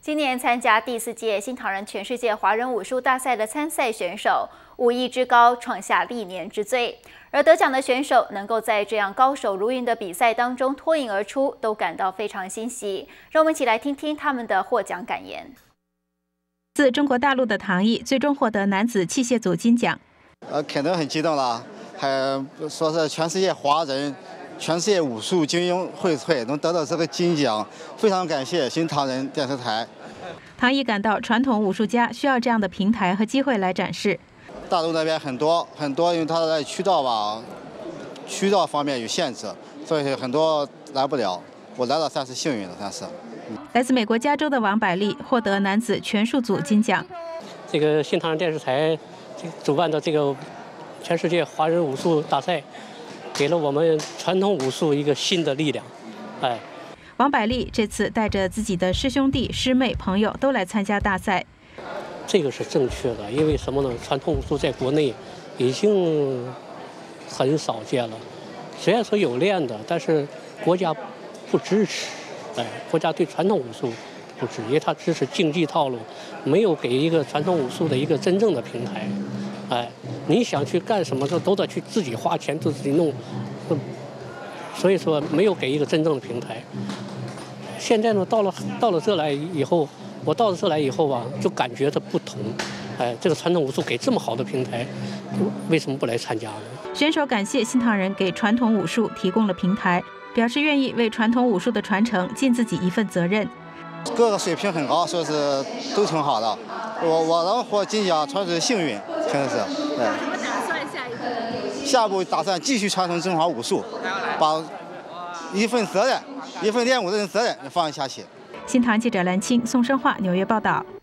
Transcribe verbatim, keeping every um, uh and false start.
今年参加第四届新唐人全世界华人武术大赛的参赛选手，武艺之高创下历年之最。而得奖的选手能够在这样高手如云的比赛当中脱颖而出，都感到非常欣喜。让我们一起来听听他们的获奖感言。 自中国大陆的唐毅最终获得男子器械组金奖。 呃，肯定很激动了，还说是全世界华人。 全世界武术精英荟萃，能得到这个金奖，非常感谢新唐人电视台。 唐毅感到，传统武术家需要这样的平台和机会来展示。 大陆那边很多很多，因为它的渠道吧，渠道方面有限制，所以很多来不了。我来了算是幸运的，算是。 来自美国加州的王百利获得男子拳术组金奖。 这个新唐人电视台主办的这个全世界华人武术大赛。 给了我们传统武术一个新的力量，哎。 王百利这次带着自己的师兄弟、师妹、朋友都来参加大赛， 这个是正确的，因为什么呢？传统武术在国内已经很少见了，虽然说有练的，但是国家不支持，哎，国家对传统武术不支持，因为它支持竞技套路，没有给一个传统武术的一个真正的平台。 哎，你想去干什么，都都得去自己花钱，自己弄，所以说没有给一个真正的平台。现在呢，到了到了这来以后，我到了这来以后吧，就感觉它不同。哎，这个传统武术给这么好的平台，为什么不来参加呢？ 选手感谢新唐人给传统武术提供了平台，表示愿意为传统武术的传承尽自己一份责任。 各个水平很高，说是都挺好的。我我能获金奖，纯是幸运，真的是。对。 什么打算下一步？ 下一步打算继续传承中华武术，把一份责任、一份练武的责任放下去。 新唐记者蓝青、宋生化纽约报道。